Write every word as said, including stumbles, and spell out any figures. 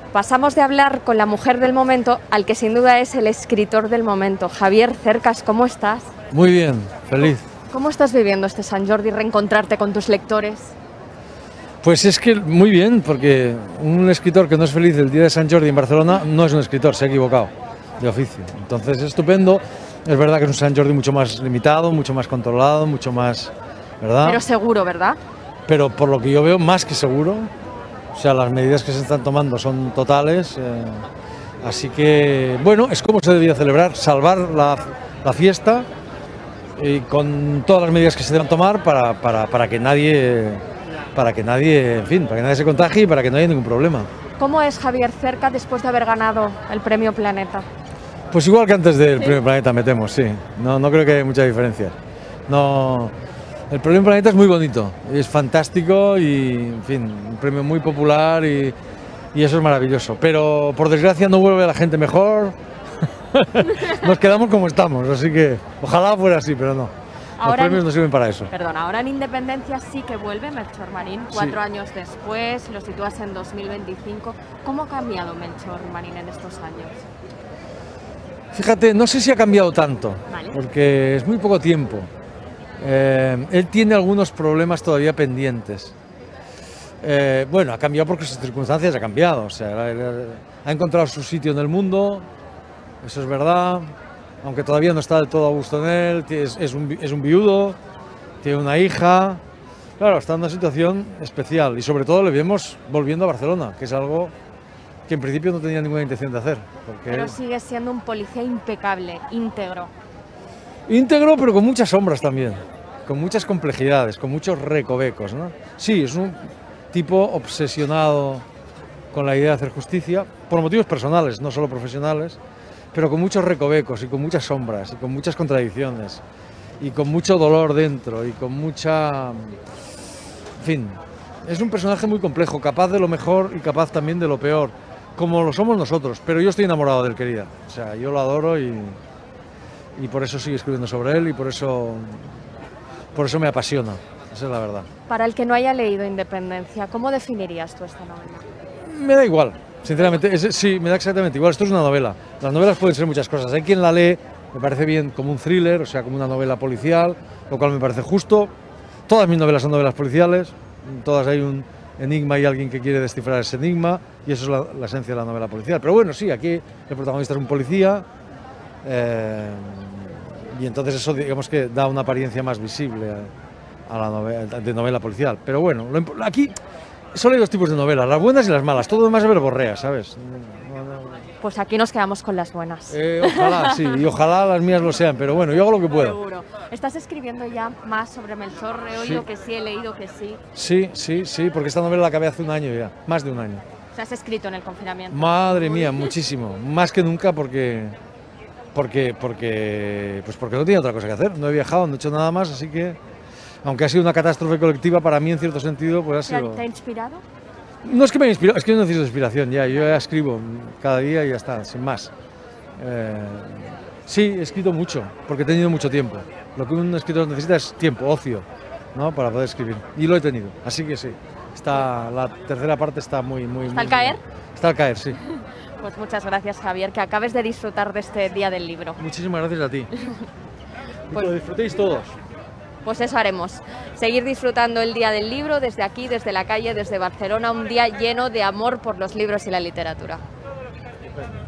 Pasamos de hablar con la mujer del momento al que sin duda es el escritor del momento. Javier Cercas, ¿cómo estás? Muy bien, feliz. ¿Cómo estás viviendo este Sant Jordi, reencontrarte con tus lectores? Pues es que muy bien, porque un escritor que no es feliz el día de Sant Jordi en Barcelona no es un escritor, se ha equivocado de oficio. Entonces es estupendo, es verdad que es un Sant Jordi mucho más limitado, mucho más controlado, mucho más, ¿verdad? Pero seguro, ¿verdad? Pero por lo que yo veo, más que seguro. O sea, las medidas que se están tomando son totales, eh, así que, bueno, es como se debía celebrar, salvar la, la fiesta y con todas las medidas que se deben tomar para, para, para que nadie, para que nadie, en fin, para que nadie se contagie y para que no haya ningún problema. ¿Cómo es Javier Cercas después de haber ganado el Premio Planeta? Pues igual que antes del ¿Sí? Premio Planeta, me temo, sí. No, no creo que haya mucha diferencia. No... El Premio Planeta es muy bonito, es fantástico y, en fin, un premio muy popular y, y eso es maravilloso. Pero, por desgracia, no vuelve la gente mejor. Nos quedamos como estamos, así que ojalá fuera así, pero no. Los premios no sirven para eso. Perdón, ahora en Independencia sí que vuelve Melchor Marín, cuatro sí. años después, lo sitúas en dos mil veinticinco. ¿Cómo ha cambiado Melchor Marín en estos años? Fíjate, no sé si ha cambiado tanto, ¿Vale? Porque es muy poco tiempo. Eh, él tiene algunos problemas todavía pendientes. Eh, bueno, ha cambiado porque sus circunstancias ha cambiado. O sea, ha encontrado su sitio en el mundo, eso es verdad, aunque todavía no está del todo a gusto en él. Es, es, un, es un viudo, tiene una hija. Claro, está en una situación especial y sobre todo le vemos volviendo a Barcelona, que es algo que en principio no tenía ninguna intención de hacer. Porque Pero sigue siendo un policía impecable, íntegro. Íntegro, pero con muchas sombras también, con muchas complejidades, con muchos recovecos, ¿no? Sí, es un tipo obsesionado con la idea de hacer justicia, por motivos personales, no solo profesionales, pero con muchos recovecos y con muchas sombras y con muchas contradicciones y con mucho dolor dentro y con mucha... En fin, es un personaje muy complejo, capaz de lo mejor y capaz también de lo peor, como lo somos nosotros, pero yo estoy enamorado del querida, o sea, yo lo adoro y... y por eso sigo escribiendo sobre él y por eso, por eso me apasiona, esa es la verdad. Para el que no haya leído Independencia, ¿cómo definirías tú esta novela? Me da igual, sinceramente, es, sí, me da exactamente igual, esto es una novela. Las novelas pueden ser muchas cosas, hay quien la lee, me parece bien como un thriller, o sea, como una novela policial, lo cual me parece justo. Todas mis novelas son novelas policiales, todas hay un enigma y alguien que quiere descifrar ese enigma, y eso es la, la esencia de la novela policial. Pero bueno, sí, aquí el protagonista es un policía, eh, y entonces eso, digamos que da una apariencia más visible a, a la novela, de novela policial. Pero bueno, lo, aquí solo hay dos tipos de novelas, las buenas y las malas, todo lo demás es verborrea, ¿sabes? No, no, no. Pues aquí nos quedamos con las buenas. Eh, ojalá, sí, y ojalá las mías lo sean, pero bueno, yo hago lo que puedo. Seguro. ¿Estás escribiendo ya más sobre Melchor? He oído sí. que sí, he leído que sí. Sí, sí, sí, porque esta novela la acabé hace un año ya, más de un año. O sea, has escrito en el confinamiento. Madre mía, muchísimo, más que nunca porque... Porque, porque, pues porque no tenía otra cosa que hacer, no he viajado, no he hecho nada más, así que, aunque ha sido una catástrofe colectiva, para mí en cierto sentido, pues ha sido... ¿Te ha inspirado? No es que me haya inspirado, es que yo no necesito inspiración, ya, yo ya escribo cada día y ya está, sin más. Eh, sí, he escrito mucho, porque he tenido mucho tiempo. Lo que un escritor necesita es tiempo, ocio, ¿no?, para poder escribir, y lo he tenido, así que sí, está, la tercera parte está muy... muy ¿Está muy, al caer? Está al caer, sí. Pues muchas gracias, Javier, que acabes de disfrutar de este Día del Libro. Muchísimas gracias a ti. Y pues, que lo disfrutéis todos. Pues eso haremos, seguir disfrutando el Día del Libro desde aquí, desde la calle, desde Barcelona, un día lleno de amor por los libros y la literatura. Perfecto.